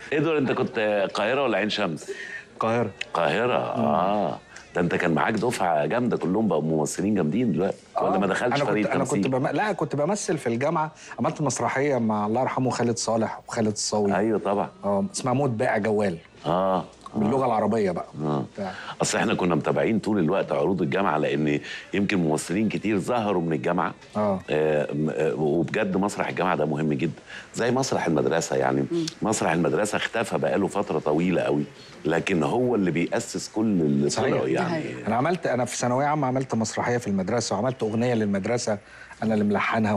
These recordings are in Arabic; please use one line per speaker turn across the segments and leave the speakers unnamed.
ايه دول، انت كنت القاهره ولا عين شمس؟
القاهره.
القاهره. ده انت كان معاك دفعه جامده، كلهم بقوا ممثلين جامدين دلوقتي، ولا ما دخلتش فريق تمثيل؟
لا كنت بمثل في الجامعه، عملت مسرحيه مع الله يرحمه خالد صالح وخالد الصاوي.
ايوه طبعا.
اسمها موت بائع جوال. باللغه العربيه بقى.
اصل احنا كنا متابعين طول الوقت عروض الجامعه، لان يمكن ممثلين كتير ظهروا من الجامعه. وبجد مسرح الجامعه ده مهم جدا، زي مسرح المدرسه يعني. مسرح المدرسه اختفى بقاله فتره طويله قوي، لكن هو اللي بيأسس كل اللي طلعوا يعني.
انا في ثانويه عامه عملت مسرحيه في المدرسه، وعملت اغنيه للمدرسه انا اللي ملحنها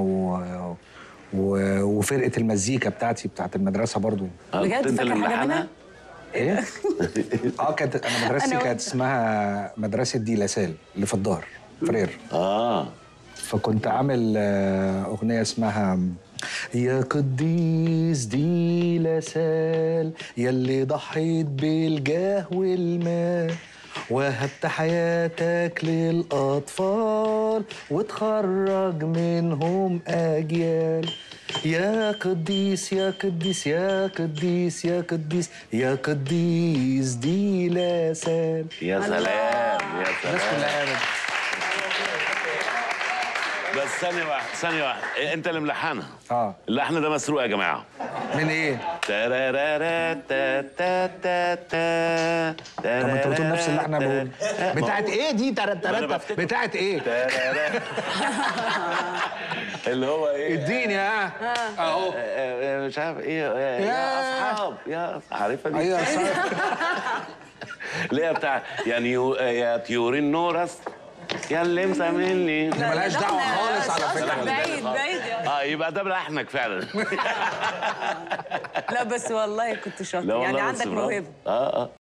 وفرقه المزيكا بتاعت المدرسه برضو.
بجد انت اللي ملحنها؟
ايه؟ كانت انا مدرستي كانت اسمها مدرسه دي لاسال اللي في الظهر فرير. فكنت عامل اغنيه اسمها يا قديس دي لاسال يلي ضحيت بالجاه والمال، وهبت حياتك للأطفال وتخرج منهم أجيال. يا قديس يا قديس يا قديس يا قديس يا قديس دي لاسال.
يا سلام يا سلام. بس ثانية واحدة، انت اللي ملحنها؟ اللحن ده مسروق يا جماعة.
من ايه؟ طب انت بتقول نفس اللحن انا بقول. بتاعت ايه دي؟ بتاعت ايه؟
اللي هو ايه؟
اديني اهو.
مش عارف ايه. يا اصحاب عارفها دي؟
ايوه اصحاب.
اللي هي بتاع يعني يا طيور النورس يا اللي مساملني.
دي مالهاش دعوه خالص على فكره.
بعيد
يبقى ده بلحنك فعلا.
لا بس والله كنت شاطر، يعني عندك موهبه.